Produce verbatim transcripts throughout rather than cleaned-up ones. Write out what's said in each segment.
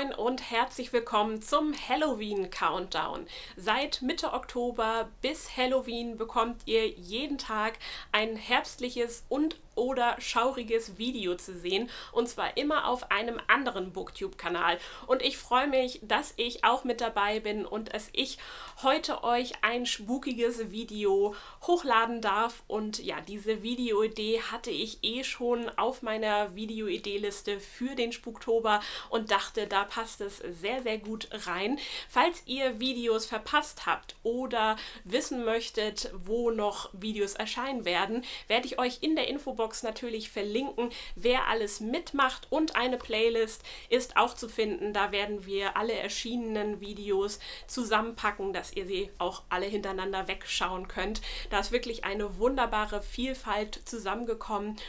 moin und herzlich willkommen zum Halloween Countdown. Seit Mitte Oktober bis Halloween bekommt ihr jeden Tag ein herbstliches und oder schauriges Video zu sehen, und zwar immer auf einem anderen Booktube-Kanal. Und ich freue mich, dass ich auch mit dabei bin und dass ich heute euch ein spukiges Video hochladen darf. Und ja, diese Videoidee hatte ich eh schon auf meiner Videoidee-Liste für den Spuktober und dachte, da passt es sehr, sehr gut rein. Falls ihr Videos verpasst habt oder wissen möchtet, wo noch Videos erscheinen werden, werde ich euch in der Infobox natürlich verlinken, wer alles mitmacht, und eine Playlist ist auch zu finden. Da werden wir alle erschienenen Videos zusammenpacken, dass ihr sie auch alle hintereinander wegschauen könnt. Da ist wirklich eine wunderbare Vielfalt zusammengekommen.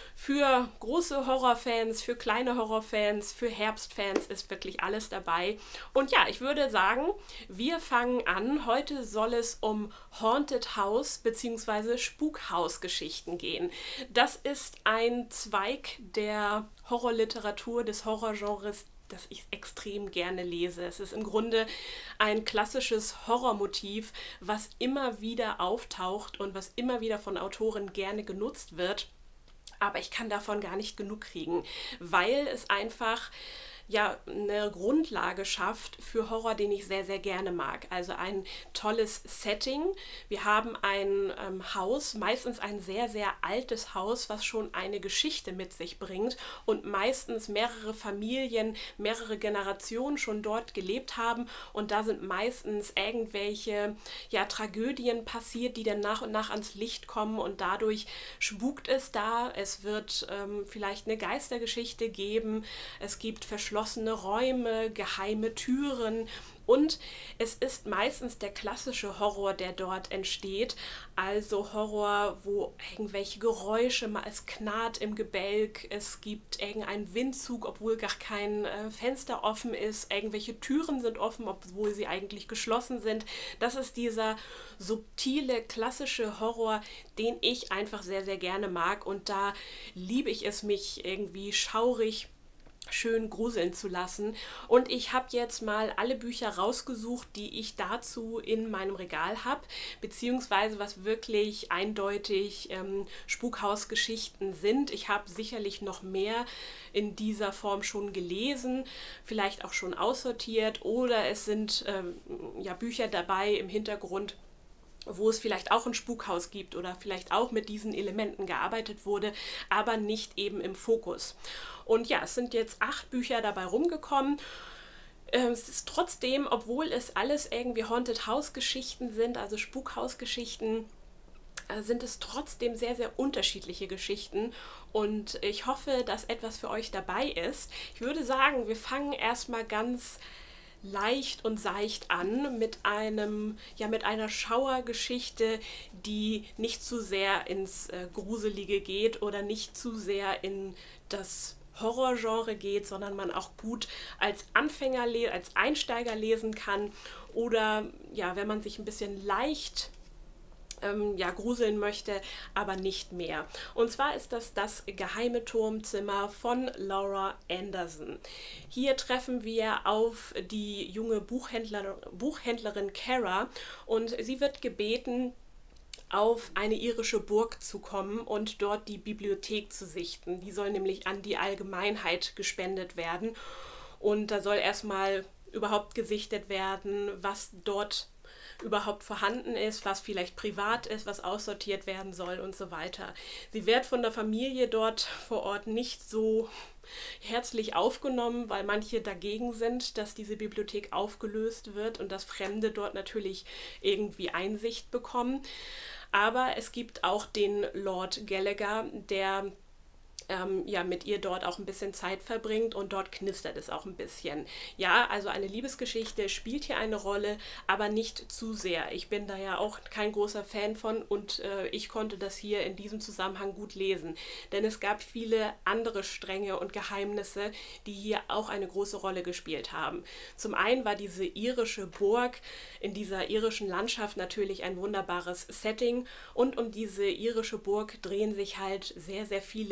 Für große Horrorfans, für kleine Horrorfans, für Herbstfans ist wirklich alles dabei. Und ja, ich würde sagen, wir fangen an. Heute soll es um Haunted House bzw. Spukhausgeschichten gehen. Das ist ein Zweig der Horrorliteratur, des Horrorgenres, das ich extrem gerne lese. Es ist im Grunde ein klassisches Horrormotiv, was immer wieder auftaucht und was immer wieder von Autoren gerne genutzt wird. Aber ich kann davon gar nicht genug kriegen, weil es einfach ja eine Grundlage schafft für Horror, den ich sehr, sehr gerne mag. Also ein tolles Setting. Wir haben ein ähm, Haus, meistens ein sehr, sehr altes Haus, was schon eine Geschichte mit sich bringt und meistens mehrere Familien, mehrere Generationen schon dort gelebt haben, und da sind meistens irgendwelche ja, Tragödien passiert, die dann nach und nach ans Licht kommen, und dadurch spukt es da. Es wird ähm, vielleicht eine Geistergeschichte geben, es gibt verschlossene Räume, geheime Türen, und es ist meistens der klassische Horror, der dort entsteht, also Horror, wo irgendwelche Geräusche, es knarrt im Gebälk, es gibt irgendeinen Windzug, obwohl gar kein äh, Fenster offen ist, irgendwelche Türen sind offen, obwohl sie eigentlich geschlossen sind. Das ist dieser subtile, klassische Horror, den ich einfach sehr, sehr gerne mag, und da liebe ich es, mich irgendwie schaurig schön gruseln zu lassen. Und ich habe jetzt mal alle Bücher rausgesucht, die ich dazu in meinem Regal habe, beziehungsweise was wirklich eindeutig ähm, Spukhausgeschichten sind. Ich habe sicherlich noch mehr in dieser Form schon gelesen, vielleicht auch schon aussortiert, oder es sind ähm, ja, Bücher dabei im Hintergrund, wo es vielleicht auch ein Spukhaus gibt oder vielleicht auch mit diesen Elementen gearbeitet wurde, aber nicht eben im Fokus. Und ja, es sind jetzt acht Bücher dabei rumgekommen. Es ist trotzdem, obwohl es alles irgendwie Haunted House Geschichten sind, also Spukhausgeschichten, sind es trotzdem sehr, sehr unterschiedliche Geschichten, und ich hoffe, dass etwas für euch dabei ist. Ich würde sagen, wir fangen erstmal ganz leicht und seicht an mit einem, ja, mit einer Schauergeschichte, die nicht zu sehr ins äh, Gruselige geht oder nicht zu sehr in das Horrorgenre geht, sondern man auch gut als Anfänger, als Einsteiger lesen kann, oder ja, wenn man sich ein bisschen leicht Ähm, ja, gruseln möchte, aber nicht mehr. Und zwar ist das das geheime Turmzimmer von Laura Anderson. Hier treffen wir auf die junge Buchhändler, Buchhändlerin Cara, und sie wird gebeten, auf eine irische Burg zu kommen und dort die Bibliothek zu sichten. Die soll nämlich an die Allgemeinheit gespendet werden, und da soll erstmal überhaupt gesichtet werden, was dort überhaupt vorhanden ist, was vielleicht privat ist, was aussortiert werden soll und so weiter. Sie wird von der Familie dort vor Ort nicht so herzlich aufgenommen, weil manche dagegen sind, dass diese Bibliothek aufgelöst wird und dass Fremde dort natürlich irgendwie Einsicht bekommen. Aber es gibt auch den Lord Gallagher, der Ähm, ja, mit ihr dort auch ein bisschen Zeit verbringt, und dort knistert es auch ein bisschen. Ja, also eine Liebesgeschichte spielt hier eine Rolle, aber nicht zu sehr. Ich bin da ja auch kein großer Fan von, und äh, ich konnte das hier in diesem Zusammenhang gut lesen, denn es gab viele andere Stränge und Geheimnisse, die hier auch eine große Rolle gespielt haben. Zum einen war diese irische Burg in dieser irischen Landschaft natürlich ein wunderbares Setting, und um diese irische Burg drehen sich halt sehr, sehr viele Gerüchte.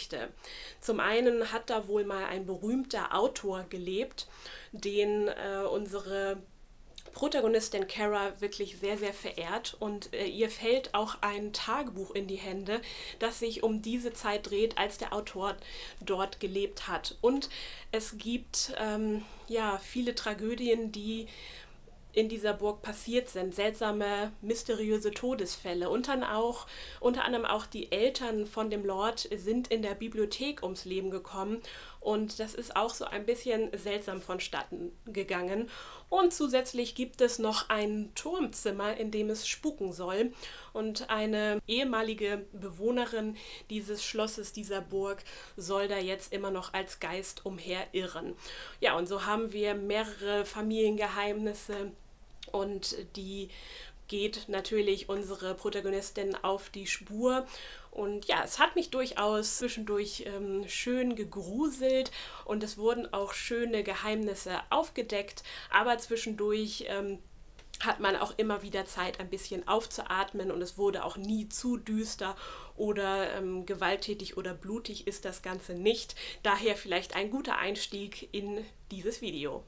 Geschichte. Zum einen hat da wohl mal ein berühmter Autor gelebt, den äh, unsere Protagonistin Kara wirklich sehr, sehr verehrt, und äh, ihr fällt auch ein Tagebuch in die Hände, das sich um diese Zeit dreht, als der Autor dort gelebt hat. Und es gibt ähm, ja, viele Tragödien, die in dieser Burg passiert sind, seltsame, mysteriöse Todesfälle. Und dann auch, unter anderem auch die Eltern von dem Lord sind in der Bibliothek ums Leben gekommen, und das ist auch so ein bisschen seltsam vonstatten gegangen. Und zusätzlich gibt es noch ein Turmzimmer, in dem es spuken soll, und eine ehemalige Bewohnerin dieses Schlosses, dieser Burg, soll da jetzt immer noch als Geist umherirren. Ja, und so haben wir mehrere Familiengeheimnisse, und die geht natürlich unsere Protagonistin auf die Spur. Und ja, es hat mich durchaus zwischendurch ähm, schön gegruselt, und es wurden auch schöne Geheimnisse aufgedeckt, aber zwischendurch ähm, hat man auch immer wieder Zeit, ein bisschen aufzuatmen, und es wurde auch nie zu düster oder ähm, gewalttätig oder blutig ist das Ganze nicht. Daher vielleicht ein guter Einstieg in dieses Video.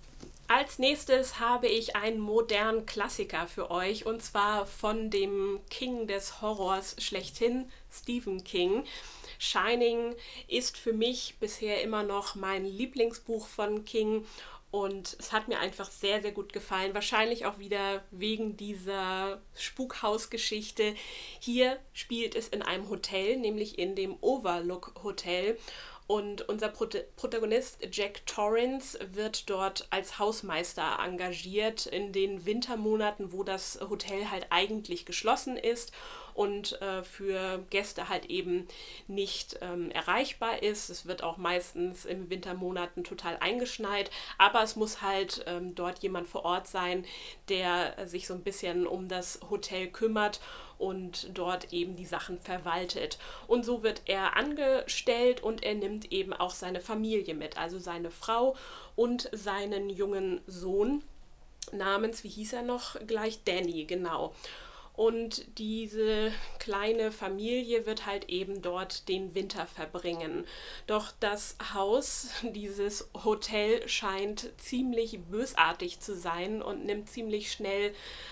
Als nächstes habe ich einen modernen Klassiker für euch, und zwar von dem King des Horrors schlechthin, Stephen King. Shining ist für mich bisher immer noch mein Lieblingsbuch von King, und es hat mir einfach sehr, sehr gut gefallen. Wahrscheinlich auch wieder wegen dieser Spukhausgeschichte. Hier spielt es in einem Hotel, nämlich in dem Overlook Hotel. Und unser Prot- Protagonist Jack Torrance wird dort als Hausmeister engagiert in den Wintermonaten, wo das Hotel halt eigentlich geschlossen ist und äh, für Gäste halt eben nicht ähm, erreichbar ist. Es wird auch meistens in Wintermonaten total eingeschneit, aber es muss halt ähm, dort jemand vor Ort sein, der äh, sich so ein bisschen um das Hotel kümmert und dort eben die Sachen verwaltet. Und so wird er angestellt, und er nimmt eben auch seine Familie mit, also seine Frau und seinen jungen Sohn namens, wie hieß er noch gleich, Danny, genau. Und diese kleine Familie wird halt eben dort den Winter verbringen. Doch das Haus, dieses Hotel, scheint ziemlich bösartig zu sein und nimmt ziemlich schnell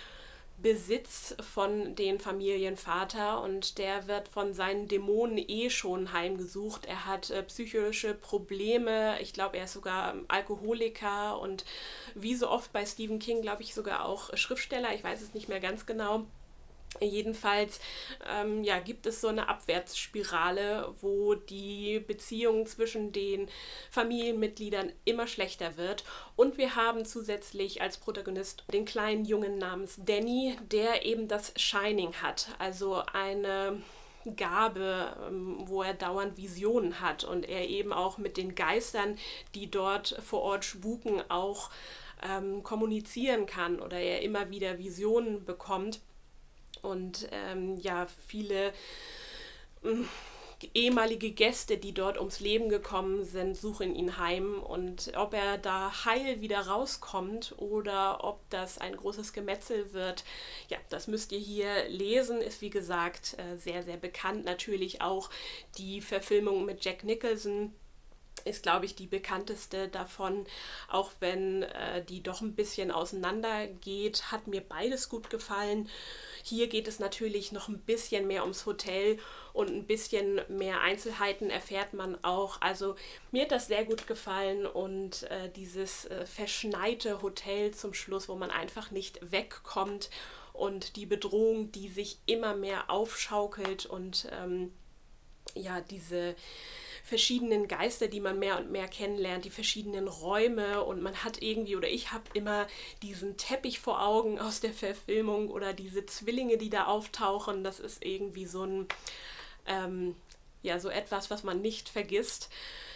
Besitz von den Familienvater, und der wird von seinen Dämonen eh schon heimgesucht. Er hat äh, psychische Probleme, ich glaube, er ist sogar ähm, Alkoholiker und wie so oft bei Stephen King, glaube ich, sogar auch äh, Schriftsteller, ich weiß es nicht mehr ganz genau. Jedenfalls ähm, ja, gibt es so eine Abwärtsspirale, wo die Beziehung zwischen den Familienmitgliedern immer schlechter wird. Und wir haben zusätzlich als Protagonist den kleinen Jungen namens Danny, der eben das Shining hat, also eine Gabe, wo er dauernd Visionen hat und er eben auch mit den Geistern, die dort vor Ort spuken, auch ähm, kommunizieren kann, oder er immer wieder Visionen bekommt. Und ähm, ja, viele ähm, ehemalige Gäste, die dort ums Leben gekommen sind, suchen ihn heim. Und ob er da heil wieder rauskommt oder ob das ein großes Gemetzel wird, ja, das müsst ihr hier lesen. Ist wie gesagt äh, sehr, sehr bekannt. Natürlich auch die Verfilmung mit Jack Nicholson ist, glaube ich, die bekannteste davon, auch wenn äh, die doch ein bisschen auseinander geht. Hat mir beides gut gefallen. Hier geht es natürlich noch ein bisschen mehr ums Hotel und ein bisschen mehr Einzelheiten erfährt man auch. Also mir hat das sehr gut gefallen, und äh, dieses äh, verschneite Hotel zum Schluss, wo man einfach nicht wegkommt, und die Bedrohung, die sich immer mehr aufschaukelt, und ähm, ja, diese verschiedenen Geister, die man mehr und mehr kennenlernt, die verschiedenen Räume, und man hat irgendwie, oder ich habe immer diesen Teppich vor Augen aus der Verfilmung oder diese Zwillinge, die da auftauchen. Das ist irgendwie so ein, ähm, ja, so etwas, was man nicht vergisst.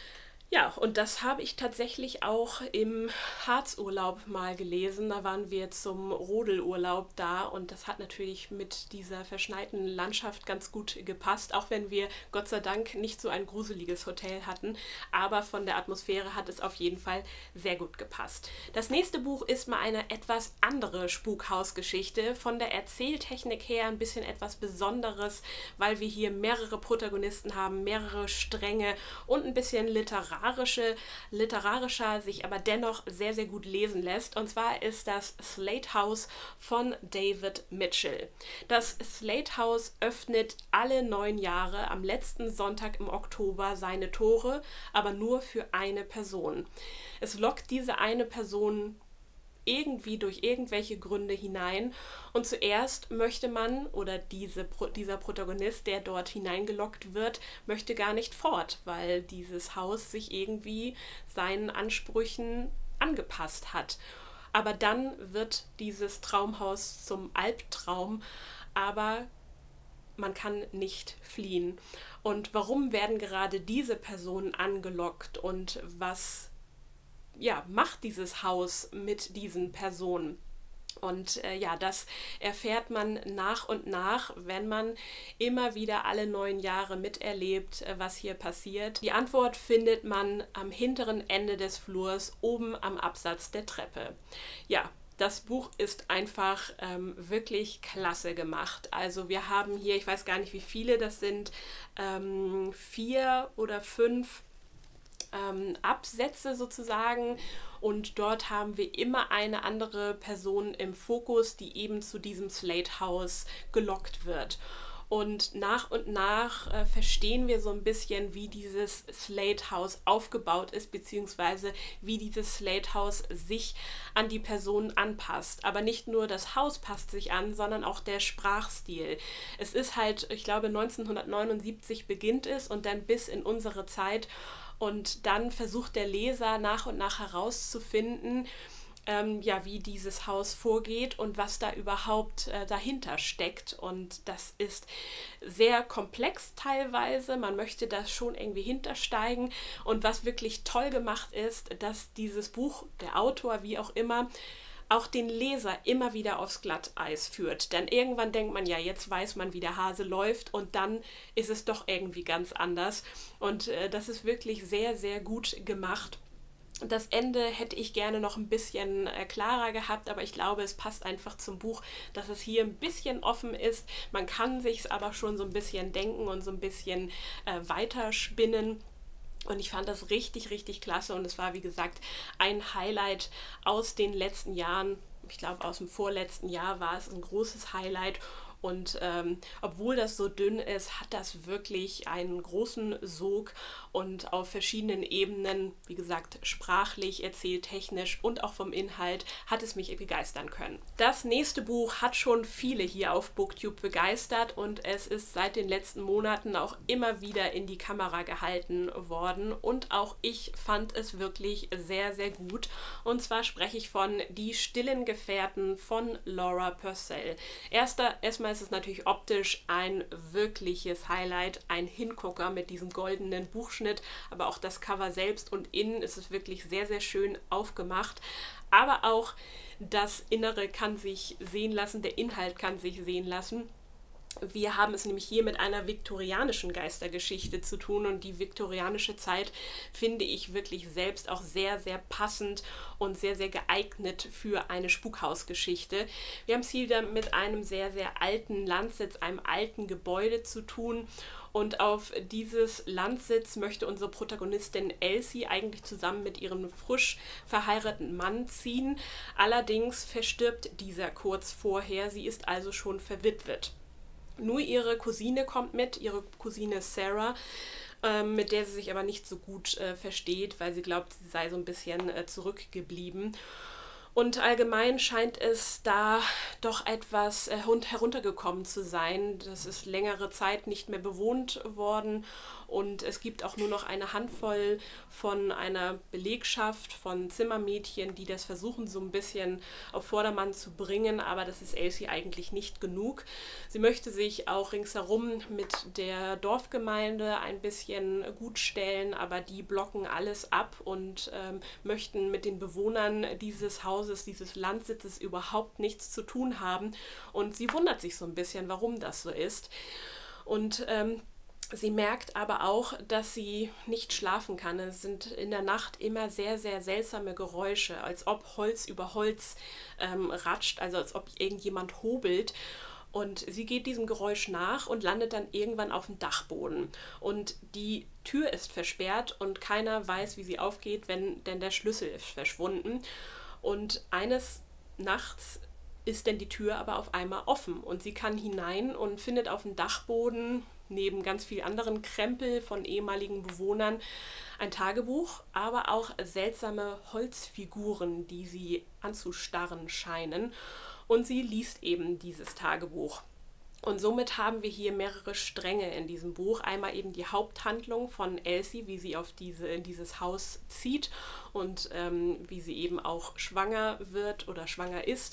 Ja, und das habe ich tatsächlich auch im Harzurlaub mal gelesen. Da waren wir zum Rodelurlaub da und das hat natürlich mit dieser verschneiten Landschaft ganz gut gepasst, auch wenn wir Gott sei Dank nicht so ein gruseliges Hotel hatten, aber von der Atmosphäre hat es auf jeden Fall sehr gut gepasst. Das nächste Buch ist mal eine etwas andere Spukhausgeschichte, von der Erzähltechnik her ein bisschen etwas Besonderes, weil wir hier mehrere Protagonisten haben, mehrere Stränge und ein bisschen literarische, literarischer, sich aber dennoch sehr, sehr gut lesen lässt. Und zwar ist das Slate House von David Mitchell. Das Slate House öffnet alle neun Jahre am letzten Sonntag im Oktober seine Tore, aber nur für eine Person. Es lockt diese eine Person irgendwie durch irgendwelche Gründe hinein und zuerst möchte man oder diese, dieser Protagonist, der dort hineingelockt wird, möchte gar nicht fort, weil dieses Haus sich irgendwie seinen Ansprüchen angepasst hat. Aber dann wird dieses Traumhaus zum Albtraum, aber man kann nicht fliehen. Und warum werden gerade diese Personen angelockt und was ja, macht dieses Haus mit diesen Personen? Und äh, ja, das erfährt man nach und nach, wenn man immer wieder alle neun Jahre miterlebt, äh, was hier passiert. Die Antwort findet man am hinteren Ende des Flurs, oben am Absatz der Treppe. Ja, das Buch ist einfach ähm, wirklich klasse gemacht. Also wir haben hier, ich weiß gar nicht wie viele, das sind ähm, vier oder fünf Ähm, Absätze sozusagen und dort haben wir immer eine andere Person im Fokus, die eben zu diesem Slate House gelockt wird. Und nach und nach äh, verstehen wir so ein bisschen, wie dieses Slate House aufgebaut ist, beziehungsweise wie dieses Slate House sich an die Personen anpasst. Aber nicht nur das Haus passt sich an, sondern auch der Sprachstil. Es ist halt, ich glaube, neunzehnhundertneunundsiebzig beginnt es und dann bis in unsere Zeit. Und dann versucht der Leser nach und nach herauszufinden, ähm, ja, wie dieses Haus vorgeht und was da überhaupt äh, dahinter steckt. Und das ist sehr komplex teilweise. Man möchte das schon irgendwie hintersteigen. Und was wirklich toll gemacht ist, dass dieses Buch, der Autor, wie auch immer, auch den Leser immer wieder aufs Glatteis führt. Denn irgendwann denkt man, ja, jetzt weiß man, wie der Hase läuft und dann ist es doch irgendwie ganz anders. Und äh, das ist wirklich sehr, sehr gut gemacht. Das Ende hätte ich gerne noch ein bisschen äh, klarer gehabt, aber ich glaube, es passt einfach zum Buch, dass es hier ein bisschen offen ist. Man kann sich es aber schon so ein bisschen denken und so ein bisschen äh, weiterspinnen. Und ich fand das richtig, richtig klasse und es war, wie gesagt, ein Highlight aus den letzten Jahren. Ich glaube, aus dem vorletzten Jahr war es ein großes Highlight. Und ähm, obwohl das so dünn ist, hat das wirklich einen großen Sog und auf verschiedenen Ebenen, wie gesagt, sprachlich, erzähltechnisch und auch vom Inhalt, hat es mich begeistern können. Das nächste Buch hat schon viele hier auf Booktube begeistert und es ist seit den letzten Monaten auch immer wieder in die Kamera gehalten worden und auch ich fand es wirklich sehr, sehr gut. Und zwar spreche ich von Die stillen Gefährten von Laura Purcell. Erster, erstmal ist es natürlich optisch ein wirkliches Highlight, ein Hingucker mit diesem goldenen Buchschnitt, aber auch das Cover selbst und innen ist es wirklich sehr, sehr schön aufgemacht. Aber auch das Innere kann sich sehen lassen, der Inhalt kann sich sehen lassen. Wir haben es nämlich hier mit einer viktorianischen Geistergeschichte zu tun und die viktorianische Zeit finde ich wirklich selbst auch sehr, sehr passend und sehr, sehr geeignet für eine Spukhausgeschichte. Wir haben es hier mit einem sehr, sehr alten Landsitz, einem alten Gebäude zu tun und auf dieses Landsitz möchte unsere Protagonistin Elsie eigentlich zusammen mit ihrem frisch verheirateten Mann ziehen. Allerdings verstirbt dieser kurz vorher, sie ist also schon verwitwet. Nur ihre Cousine kommt mit, ihre Cousine Sarah, ähm, mit der sie sich aber nicht so gut äh, versteht, weil sie glaubt, sie sei so ein bisschen äh, zurückgeblieben. Und allgemein scheint es da doch etwas äh, heruntergekommen zu sein. Das ist längere Zeit nicht mehr bewohnt worden und es gibt auch nur noch eine Handvoll von einer Belegschaft von Zimmermädchen, die das versuchen, so ein bisschen auf Vordermann zu bringen, aber das ist Elsie eigentlich nicht genug. Sie möchte sich auch ringsherum mit der Dorfgemeinde ein bisschen gut stellen, aber die blocken alles ab und ähm, möchten mit den Bewohnern dieses Hauses, dieses Landsitzes überhaupt nichts zu tun haben. Und sie wundert sich so ein bisschen, warum das so ist. Und ähm, sie merkt aber auch, dass sie nicht schlafen kann. Es sind in der Nacht immer sehr, sehr seltsame Geräusche, als ob Holz über Holz ähm, ratscht, also als ob irgendjemand hobelt. Und sie geht diesem Geräusch nach und landet dann irgendwann auf dem Dachboden. Und die Tür ist versperrt und keiner weiß, wie sie aufgeht, wenn denn der Schlüssel ist verschwunden. Und eines Nachts ist denn die Tür aber auf einmal offen und sie kann hinein und findet auf dem Dachboden neben ganz vielen anderen Krempel von ehemaligen Bewohnern ein Tagebuch, aber auch seltsame Holzfiguren, die sie anzustarren scheinen. Und sie liest eben dieses Tagebuch. Und somit haben wir hier mehrere Stränge in diesem Buch. Einmal eben die Haupthandlung von Elsie, wie sie auf diese, in dieses Haus zieht und ähm, wie sie eben auch schwanger wird oder schwanger ist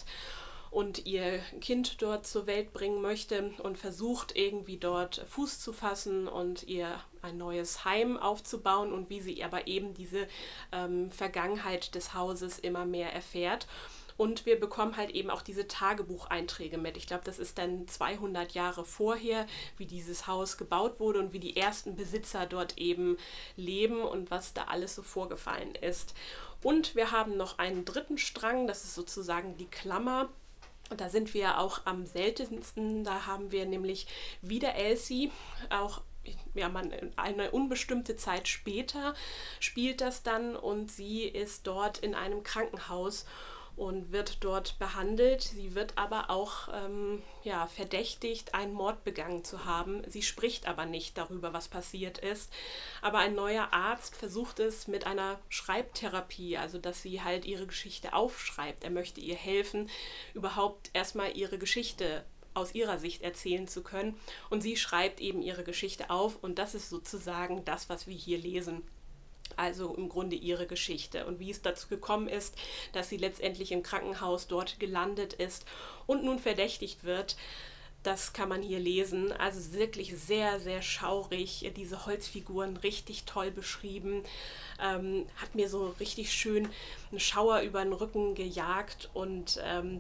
und ihr Kind dort zur Welt bringen möchte und versucht irgendwie dort Fuß zu fassen und ihr ein neues Heim aufzubauen und wie sie aber eben diese ähm, Vergangenheit des Hauses immer mehr erfährt. Und wir bekommen halt eben auch diese Tagebucheinträge mit. Ich glaube, das ist dann zweihundert Jahre vorher, wie dieses Haus gebaut wurde und wie die ersten Besitzer dort eben leben und was da alles so vorgefallen ist. Und wir haben noch einen dritten Strang, das ist sozusagen die Klammer. Und da sind wir auch am seltensten. Da haben wir nämlich wieder Elsie, auch ja, man, eine unbestimmte Zeit später spielt das dann und sie ist dort in einem Krankenhaus und wird dort behandelt. Sie wird aber auch ähm, ja, verdächtigt, einen Mord begangen zu haben. Sie spricht aber nicht darüber, was passiert ist. Aber ein neuer Arzt versucht es mit einer Schreibtherapie, also dass sie halt ihre Geschichte aufschreibt. Er möchte ihr helfen, überhaupt erstmal ihre Geschichte aus ihrer Sicht erzählen zu können. Und sie schreibt eben ihre Geschichte auf und das ist sozusagen das, was wir hier lesen. Also im Grunde ihre Geschichte und wie es dazu gekommen ist, dass sie letztendlich im Krankenhaus dort gelandet ist und nun verdächtigt wird. Das kann man hier lesen. Also wirklich sehr, sehr schaurig. Diese Holzfiguren richtig toll beschrieben. Ähm, hat mir so richtig schön einen Schauer über den Rücken gejagt und ähm,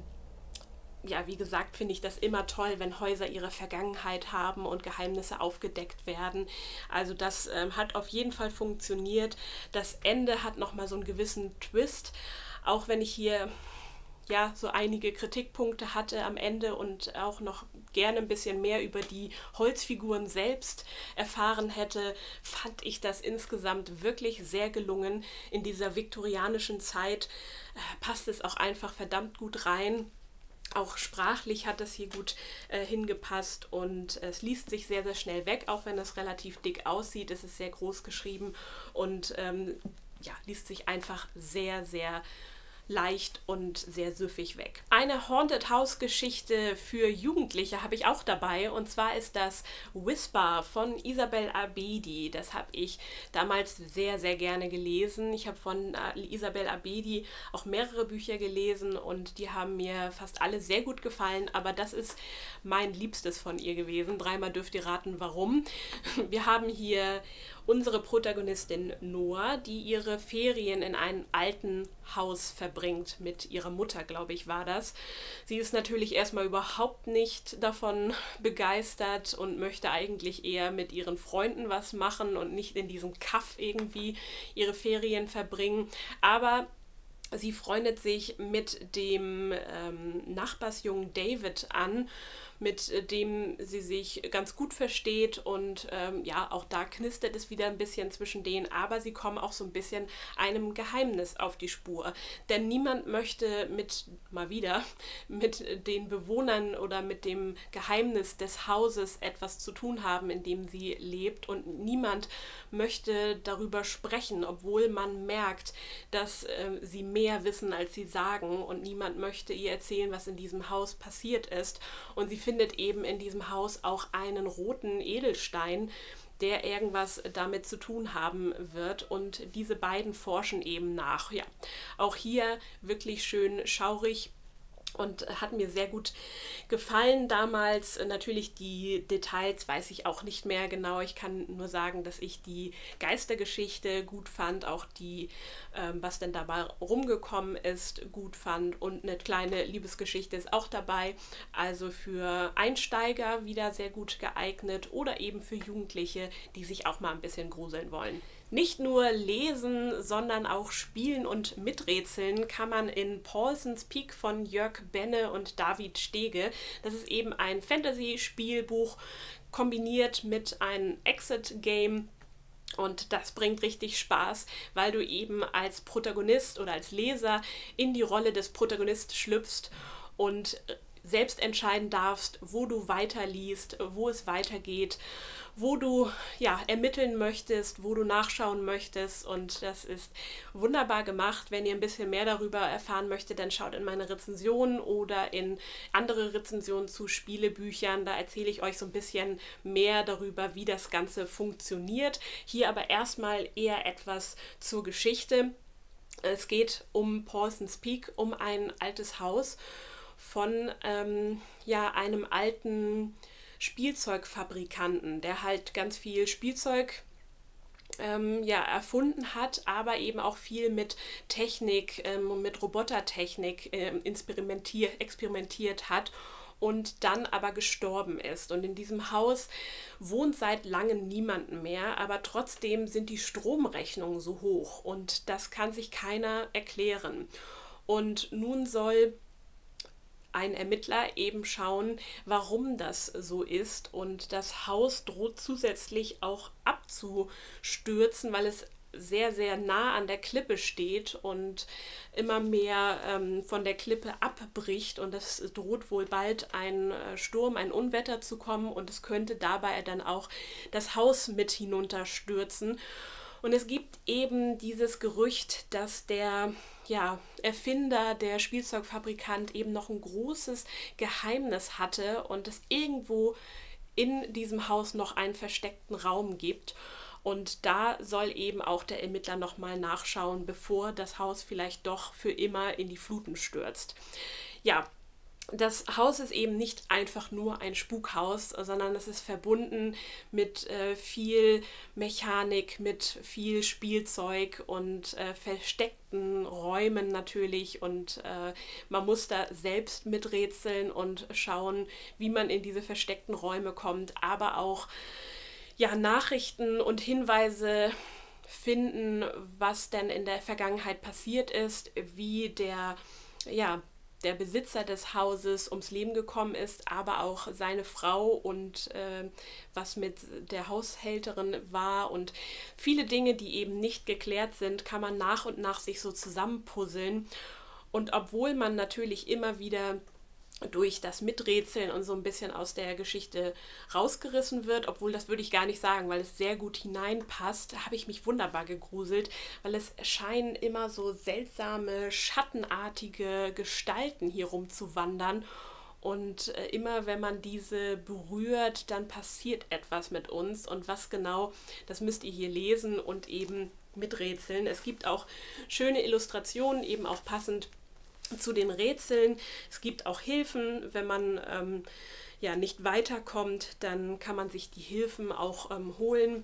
ja, wie gesagt, finde ich das immer toll, wenn Häuser ihre Vergangenheit haben und Geheimnisse aufgedeckt werden. Also das ähm, hat auf jeden Fall funktioniert. Das Ende hat nochmal so einen gewissen Twist, auch wenn ich hier ja so einige Kritikpunkte hatte am Ende und auch noch gerne ein bisschen mehr über die Holzfiguren selbst erfahren hätte, fand ich das insgesamt wirklich sehr gelungen. In dieser viktorianischen Zeit äh, passt es auch einfach verdammt gut rein. Auch sprachlich hat das hier gut äh, hingepasst und es liest sich sehr, sehr schnell weg, auch wenn es relativ dick aussieht. Es ist sehr groß geschrieben und ähm, ja, liest sich einfach sehr, sehr leicht und sehr süffig weg. Eine Haunted House Geschichte für Jugendliche habe ich auch dabei und zwar ist das Whisper von Isabel Abedi. Das habe ich damals sehr, sehr gerne gelesen. Ich habe von Isabel Abedi auch mehrere Bücher gelesen und die haben mir fast alle sehr gut gefallen, aber das ist mein Liebstes von ihr gewesen. Dreimal dürft ihr raten, warum. Wir haben hier unsere Protagonistin Noah, die ihre Ferien in einem alten Haus verbringt, mit ihrer Mutter, glaube ich, war das. Sie ist natürlich erstmal überhaupt nicht davon begeistert und möchte eigentlich eher mit ihren Freunden was machen und nicht in diesem Kaff irgendwie ihre Ferien verbringen. Aber sie freundet sich mit dem ähm, Nachbarsjungen David an, mit dem sie sich ganz gut versteht und ähm, ja, auch da knistert es wieder ein bisschen zwischen denen, aber sie kommen auch so ein bisschen einem Geheimnis auf die Spur, denn niemand möchte mit, mal wieder, mit den Bewohnern oder mit dem Geheimnis des Hauses etwas zu tun haben, in dem sie lebt, und niemand möchte darüber sprechen, obwohl man merkt, dass äh, sie mehr wissen, als sie sagen, und niemand möchte ihr erzählen, was in diesem Haus passiert ist. Und sie findet eben in diesem Haus auch einen roten Edelstein, der irgendwas damit zu tun haben wird, und diese beiden forschen eben nach. Ja, auch hier wirklich schön schaurig und hat mir sehr gut gefallen damals. Natürlich die Details weiß ich auch nicht mehr genau. Ich kann nur sagen, dass ich die Geistergeschichte gut fand, auch die, ähm, was denn dabei rumgekommen ist, gut fand, und eine kleine Liebesgeschichte ist auch dabei. Also für Einsteiger wieder sehr gut geeignet oder eben für Jugendliche, die sich auch mal ein bisschen gruseln wollen. Nicht nur lesen, sondern auch spielen und miträtseln kann man in Paulsens Peak von Jörg Benne und David Stege. Das ist eben ein Fantasy-Spielbuch kombiniert mit einem Exit-Game. Und das bringt richtig Spaß, weil du eben als Protagonist oder als Leser in die Rolle des Protagonisten schlüpfst und selbst entscheiden darfst, wo du weiterliest, wo es weitergeht, wo du ja ermitteln möchtest, wo du nachschauen möchtest, und das ist wunderbar gemacht. Wenn ihr ein bisschen mehr darüber erfahren möchtet, dann schaut in meine Rezensionen oder in andere Rezensionen zu Spielebüchern. Da erzähle ich euch so ein bisschen mehr darüber, wie das Ganze funktioniert. Hier aber erstmal eher etwas zur Geschichte. Es geht um Paulsens Peak, um ein altes Haus von ähm, ja, einem alten Spielzeugfabrikanten, der halt ganz viel Spielzeug ähm, ja, erfunden hat, aber eben auch viel mit Technik, ähm, mit Robotertechnik ähm, experimentier experimentiert hat und dann aber gestorben ist. Und in diesem Haus wohnt seit langem niemand mehr, aber trotzdem sind die Stromrechnungen so hoch und das kann sich keiner erklären. Und nun soll ein Ermittler eben schauen, warum das so ist, und das Haus droht zusätzlich auch abzustürzen, weil es sehr, sehr nah an der Klippe steht und immer mehr ähm, von der Klippe abbricht, und es droht wohl bald ein äh, Sturm, ein Unwetter zu kommen, und es könnte dabei dann auch das Haus mit hinunterstürzen. Und es gibt eben dieses Gerücht, dass der ja, Erfinder, der Spielzeugfabrikant, eben noch ein großes Geheimnis hatte und es irgendwo in diesem Haus noch einen versteckten Raum gibt. Und da soll eben auch der Ermittler nochmal nachschauen, bevor das Haus vielleicht doch für immer in die Fluten stürzt. Ja, das Haus ist eben nicht einfach nur ein Spukhaus, sondern es ist verbunden mit äh, viel Mechanik, mit viel Spielzeug und äh, versteckten Räumen natürlich, und äh, man muss da selbst miträtseln und schauen, wie man in diese versteckten Räume kommt, aber auch ja, Nachrichten und Hinweise finden, was denn in der Vergangenheit passiert ist, wie der ja, der Besitzer des Hauses ums Leben gekommen ist, aber auch seine Frau und äh, was mit der Haushälterin war, und viele Dinge, die eben nicht geklärt sind, kann man nach und nach sich so zusammenpuzzeln. Und obwohl man natürlich immer wieder durch das Miträtseln und so ein bisschen aus der Geschichte rausgerissen wird, obwohl das würde ich gar nicht sagen, weil es sehr gut hineinpasst, habe ich mich wunderbar gegruselt, weil es scheinen immer so seltsame, schattenartige Gestalten hier rumzuwandern, und äh, immer wenn man diese berührt, dann passiert etwas mit uns, und was genau, das müsst ihr hier lesen und eben miträtseln. Es gibt auch schöne Illustrationen, eben auch passend zu den Rätseln. Es gibt auch Hilfen, wenn man ähm, ja, nicht weiterkommt, dann kann man sich die Hilfen auch ähm, holen.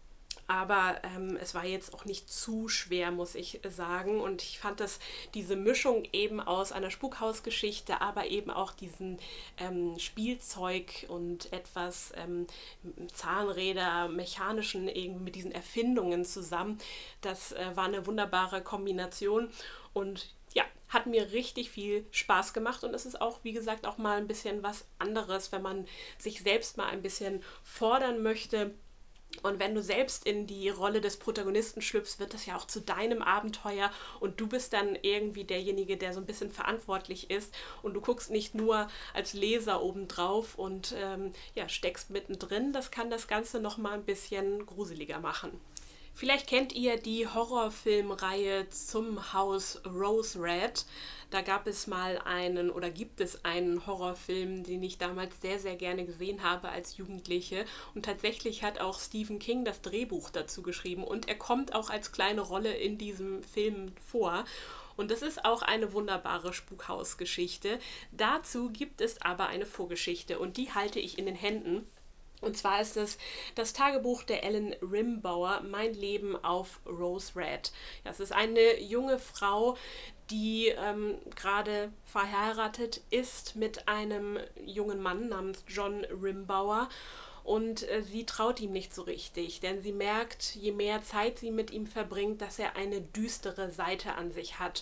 Aber ähm, es war jetzt auch nicht zu schwer, muss ich sagen. Und ich fand, dass diese Mischung eben aus einer Spukhausgeschichte, aber eben auch diesen ähm, Spielzeug und etwas ähm, Zahnräder, mechanischen, eben mit diesen Erfindungen zusammen, das äh, war eine wunderbare Kombination. Und ja, hat mir richtig viel Spaß gemacht und es ist auch, wie gesagt, auch mal ein bisschen was anderes, wenn man sich selbst mal ein bisschen fordern möchte. Und wenn du selbst in die Rolle des Protagonisten schlüpfst, wird das ja auch zu deinem Abenteuer und du bist dann irgendwie derjenige, der so ein bisschen verantwortlich ist und du guckst nicht nur als Leser obendrauf und ähm, ja, steckst mittendrin. Das kann das Ganze nochmal ein bisschen gruseliger machen. Vielleicht kennt ihr die Horrorfilmreihe zum Haus Rose Red. Da gab es mal einen oder gibt es einen Horrorfilm, den ich damals sehr, sehr gerne gesehen habe als Jugendliche. Und tatsächlich hat auch Stephen King das Drehbuch dazu geschrieben und er kommt auch als kleine Rolle in diesem Film vor. Und das ist auch eine wunderbare Spukhausgeschichte. Dazu gibt es aber eine Vorgeschichte und die halte ich in den Händen. Und zwar ist es das Tagebuch der Ellen Rimbauer, Mein Leben auf Rose Red. Ja, es ist eine junge Frau, die ähm, gerade verheiratet ist mit einem jungen Mann namens John Rimbauer. Und äh, sie traut ihm nicht so richtig, denn sie merkt, je mehr Zeit sie mit ihm verbringt, dass er eine düstere Seite an sich hat.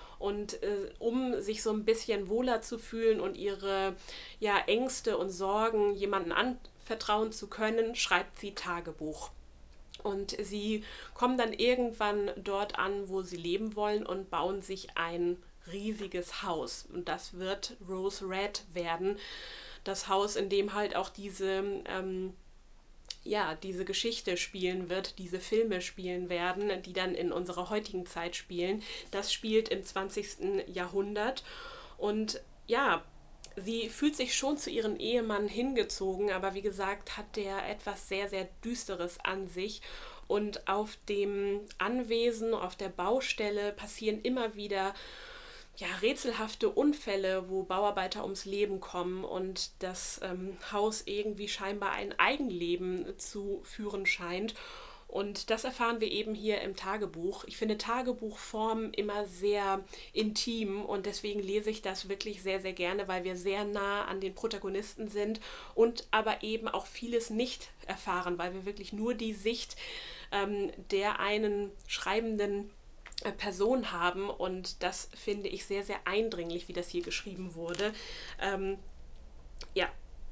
Und äh, um sich so ein bisschen wohler zu fühlen und ihre ja, Ängste und Sorgen jemanden anvertrauen zu können, schreibt sie Tagebuch. Und sie kommen dann irgendwann dort an, wo sie leben wollen und bauen sich ein riesiges Haus. Und das wird Rose Red werden. Das Haus, in dem halt auch diese... Ähm, ja, diese Geschichte spielen wird, diese Filme spielen werden, die dann in unserer heutigen Zeit spielen. Das spielt im zwanzigsten Jahrhundert und ja, sie fühlt sich schon zu ihrem Ehemann hingezogen, aber wie gesagt, hat der etwas sehr, sehr Düsteres an sich und auf dem Anwesen, auf der Baustelle passieren immer wieder ja, rätselhafte Unfälle, wo Bauarbeiter ums Leben kommen und das ähm, Haus irgendwie scheinbar ein Eigenleben zu führen scheint. Und das erfahren wir eben hier im Tagebuch. Ich finde Tagebuchform immer sehr intim und deswegen lese ich das wirklich sehr, sehr gerne, weil wir sehr nah an den Protagonisten sind und aber eben auch vieles nicht erfahren, weil wir wirklich nur die Sicht ähm, der einen Schreibenden Person haben und das finde ich sehr, sehr eindringlich, wie das hier geschrieben wurde. Ähm, ja,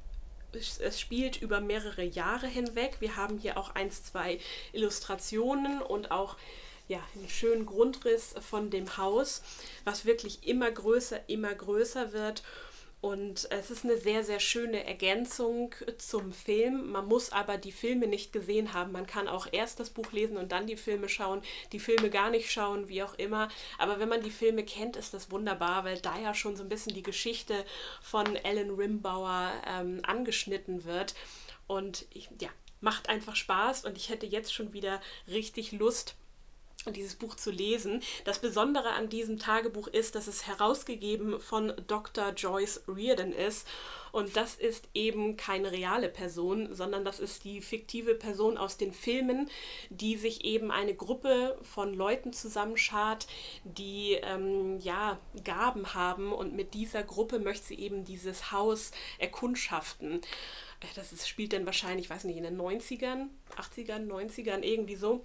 es, es spielt über mehrere Jahre hinweg. Wir haben hier auch eins, zwei Illustrationen und auch ja, einen schönen Grundriss von dem Haus, was wirklich immer größer, immer größer wird. Und es ist eine sehr, sehr schöne Ergänzung zum Film. Man muss aber die Filme nicht gesehen haben. Man kann auch erst das Buch lesen und dann die Filme schauen, die Filme gar nicht schauen, wie auch immer. Aber wenn man die Filme kennt, ist das wunderbar, weil da ja schon so ein bisschen die Geschichte von Ellen Rimbauer ähm, angeschnitten wird. Und ich, ja, macht einfach Spaß und ich hätte jetzt schon wieder richtig Lust, dieses Buch zu lesen. Das Besondere an diesem Tagebuch ist, dass es herausgegeben von Doktor Joyce Reardon ist und das ist eben keine reale Person, sondern das ist die fiktive Person aus den Filmen, die sich eben eine Gruppe von Leuten zusammenschart, die ähm, ja, Gaben haben und mit dieser Gruppe möchte sie eben dieses Haus erkundschaften. Das ist, spielt dann wahrscheinlich, ich weiß nicht, in den neunzigern, achtzigern, neunzigern, irgendwie so.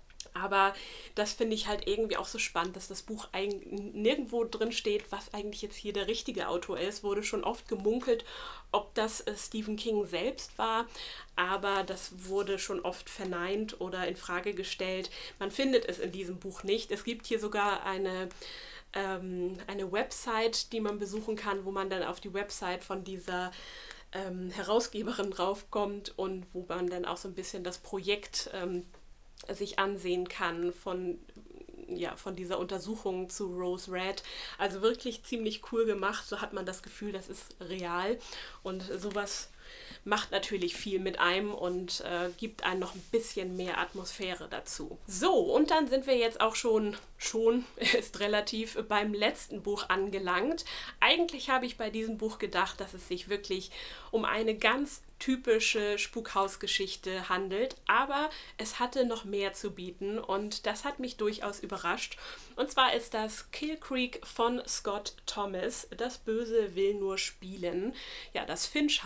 Aber das finde ich halt irgendwie auch so spannend, dass das Buch nirgendwo drin steht, was eigentlich jetzt hier der richtige Autor ist. Wurde schon oft gemunkelt, ob das äh, Stephen King selbst war, aber das wurde schon oft verneint oder in Frage gestellt. Man findet es in diesem Buch nicht. Es gibt hier sogar eine, ähm, eine Website, die man besuchen kann, wo man dann auf die Website von dieser ähm, Herausgeberin draufkommt und wo man dann auch so ein bisschen das Projekt ähm, sich ansehen kann von, ja, von dieser Untersuchung zu Rose Red. Also wirklich ziemlich cool gemacht. So hat man das Gefühl, das ist real. Und sowas macht natürlich viel mit einem und äh, gibt einem noch ein bisschen mehr Atmosphäre dazu. So, und dann sind wir jetzt auch schon, schon ist relativ beim letzten Buch angelangt. Eigentlich habe ich bei diesem Buch gedacht, dass es sich wirklich um eine ganz typische Spukhausgeschichte handelt, aber es hatte noch mehr zu bieten und das hat mich durchaus überrascht. Und zwar ist das Kill Creek von Scott Thomas. Das Böse will nur spielen. Ja, das Finch-Haus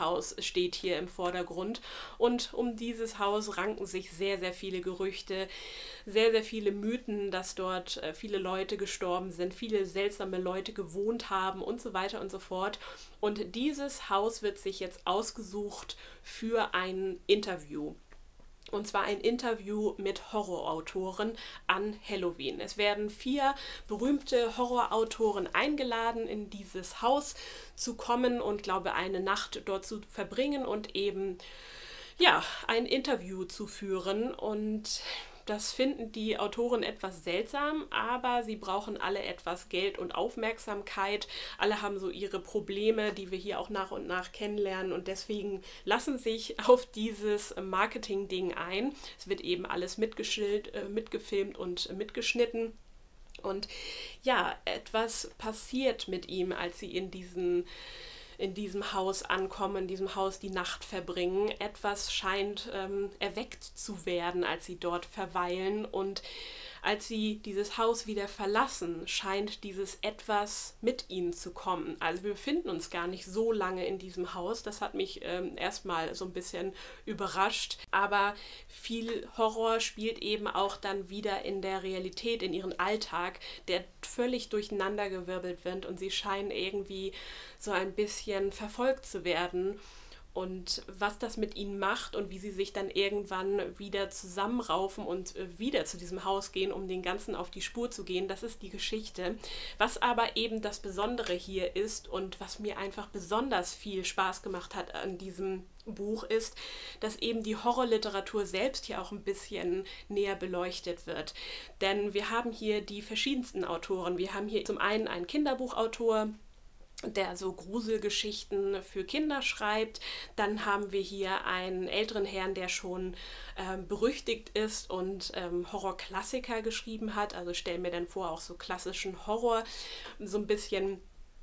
steht hier im Vordergrund. Und um dieses Haus ranken sich sehr, sehr viele Gerüchte, sehr, sehr viele Mythen, dass dort viele Leute gestorben sind, viele seltsame Leute gewohnt haben und so weiter und so fort. Und dieses Haus wird sich jetzt ausgesucht für ein Interview. Und zwar ein Interview mit Horrorautoren an Halloween. Es werden vier berühmte Horrorautoren eingeladen, in dieses Haus zu kommen und, glaube, eine Nacht dort zu verbringen und eben, ja, ein Interview zu führen. Und das finden die Autoren etwas seltsam, aber sie brauchen alle etwas Geld und Aufmerksamkeit. Alle haben so ihre Probleme, die wir hier auch nach und nach kennenlernen, und deswegen lassen sich auf dieses Marketing-Ding ein. Es wird eben alles mitgeschillt, äh, mitgefilmt und mitgeschnitten. Und ja, etwas passiert mit ihm, als sie in diesen in diesem Haus ankommen, in diesem Haus die Nacht verbringen. Etwas scheint ähm, erweckt zu werden, als sie dort verweilen, und als sie dieses Haus wieder verlassen, scheint dieses Etwas mit ihnen zu kommen. Also wir befinden uns gar nicht so lange in diesem Haus. Das hat mich ähm, erstmal so ein bisschen überrascht. Aber viel Horror spielt eben auch dann wieder in der Realität, in ihren Alltag, der völlig durcheinandergewirbelt wird, und sie scheinen irgendwie so ein bisschen verfolgt zu werden. Und was das mit ihnen macht und wie sie sich dann irgendwann wieder zusammenraufen und wieder zu diesem Haus gehen, um den Ganzen auf die Spur zu gehen, das ist die Geschichte. Was aber eben das Besondere hier ist und was mir einfach besonders viel Spaß gemacht hat an diesem Buch ist, dass eben die Horrorliteratur selbst hier auch ein bisschen näher beleuchtet wird. Denn wir haben hier die verschiedensten Autoren. Wir haben hier zum einen einen Kinderbuchautor, der so Gruselgeschichten für Kinder schreibt. Dann haben wir hier einen älteren Herrn, der schon ähm, berüchtigt ist und ähm, Horrorklassiker geschrieben hat. Also stellen wir dann vor, auch so klassischen Horror so ein bisschen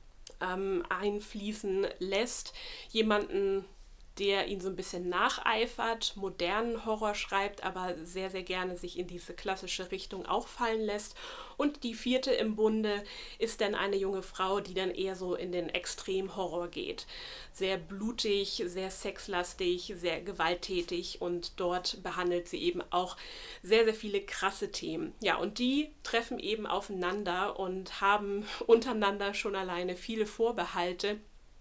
ähm, einfließen lässt. Jemanden, der ihn so ein bisschen nacheifert, modernen Horror schreibt, aber sehr, sehr gerne sich in diese klassische Richtung auch fallen lässt. Und die vierte im Bunde ist dann eine junge Frau, die dann eher so in den Extremhorror geht. Sehr blutig, sehr sexlastig, sehr gewalttätig, und dort behandelt sie eben auch sehr, sehr viele krasse Themen. Ja, und die treffen eben aufeinander und haben untereinander schon alleine viele Vorbehalte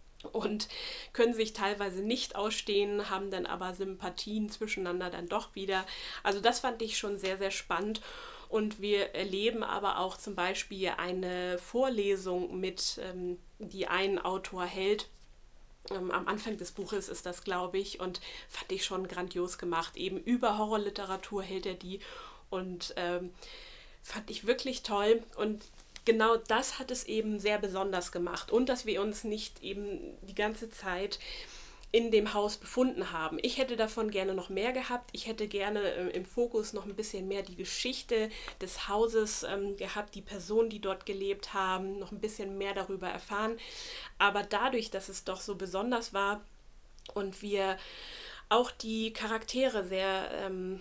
und können sich teilweise nicht ausstehen, haben dann aber Sympathien zwischeneinander dann doch wieder. Also das fand ich schon sehr, sehr spannend. Und wir erleben aber auch zum Beispiel eine Vorlesung mit, ähm, die ein Autor hält. Ähm, am Anfang des Buches ist das, glaube ich, und fand ich schon grandios gemacht. Eben über Horrorliteratur hält er die, und ähm, fand ich wirklich toll. Und genau das hat es eben sehr besonders gemacht, und dass wir uns nicht eben die ganze Zeit in dem Haus befunden haben. Ich hätte davon gerne noch mehr gehabt. Ich hätte gerne äh, im Fokus noch ein bisschen mehr die Geschichte des Hauses ähm, gehabt, die Personen, die dort gelebt haben, noch ein bisschen mehr darüber erfahren. Aber dadurch, dass es doch so besonders war und wir auch die Charaktere sehr, ähm,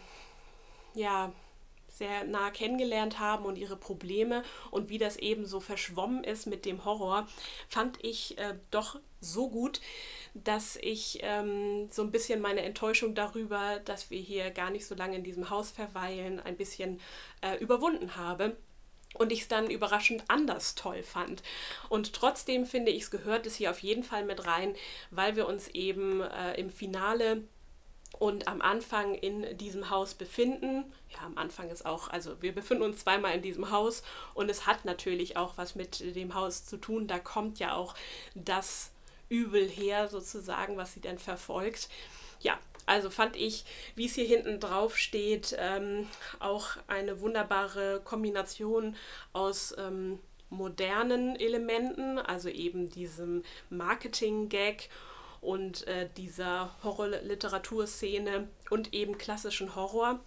ja, sehr nah kennengelernt haben und ihre Probleme und wie das eben so verschwommen ist mit dem Horror, fand ich äh, doch so gut, dass ich ähm, so ein bisschen meine Enttäuschung darüber, dass wir hier gar nicht so lange in diesem Haus verweilen, ein bisschen äh, überwunden habe. Und ich es dann überraschend anders toll fand. Und trotzdem finde ich, es gehört es hier auf jeden Fall mit rein, weil wir uns eben äh, im Finale und am Anfang in diesem Haus befinden. Ja, am Anfang ist auch, also wir befinden uns zweimal in diesem Haus, und es hat natürlich auch was mit dem Haus zu tun. Da kommt ja auch das Übel her, sozusagen, was sie dann verfolgt. Ja, also fand ich, wie es hier hinten drauf steht, ähm, auch eine wunderbare Kombination aus ähm, modernen Elementen, also eben diesem Marketing-Gag und äh, dieser Horror-Literaturszene und eben klassischen Horror.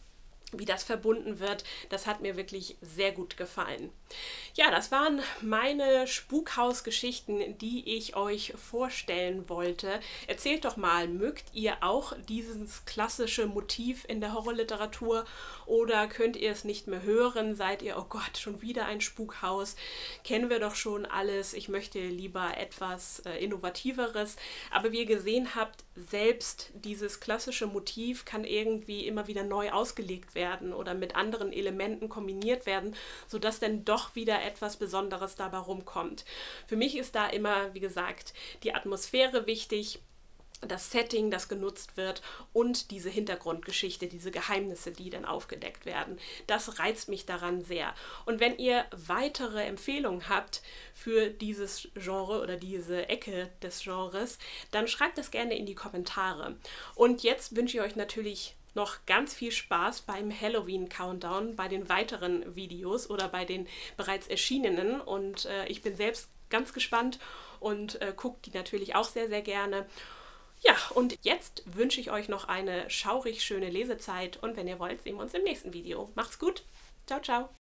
wie das verbunden wird. Das hat mir wirklich sehr gut gefallen. Ja, das waren meine Spukhausgeschichten, die ich euch vorstellen wollte. Erzählt doch mal, mögt ihr auch dieses klassische Motiv in der Horrorliteratur oder könnt ihr es nicht mehr hören? Seid ihr, oh Gott, schon wieder ein Spukhaus? Kennen wir doch schon alles. Ich möchte lieber etwas äh, Innovativeres. Aber wie ihr gesehen habt, selbst dieses klassische Motiv kann irgendwie immer wieder neu ausgelegt werden oder mit anderen Elementen kombiniert werden, sodass dann doch wieder etwas Besonderes dabei rumkommt. Für mich ist da immer, wie gesagt, die Atmosphäre wichtig, das Setting, das genutzt wird und diese Hintergrundgeschichte, diese Geheimnisse, die dann aufgedeckt werden. Das reizt mich daran sehr. Und wenn ihr weitere Empfehlungen habt für dieses Genre oder diese Ecke des Genres, dann schreibt das gerne in die Kommentare. Und jetzt wünsche ich euch natürlich noch ganz viel Spaß beim Halloween-Countdown, bei den weiteren Videos oder bei den bereits erschienenen. Und äh, ich bin selbst ganz gespannt und äh, gucke die natürlich auch sehr, sehr gerne. Ja, und jetzt wünsche ich euch noch eine schaurig schöne Lesezeit und wenn ihr wollt, sehen wir uns im nächsten Video. Macht's gut. Ciao, ciao.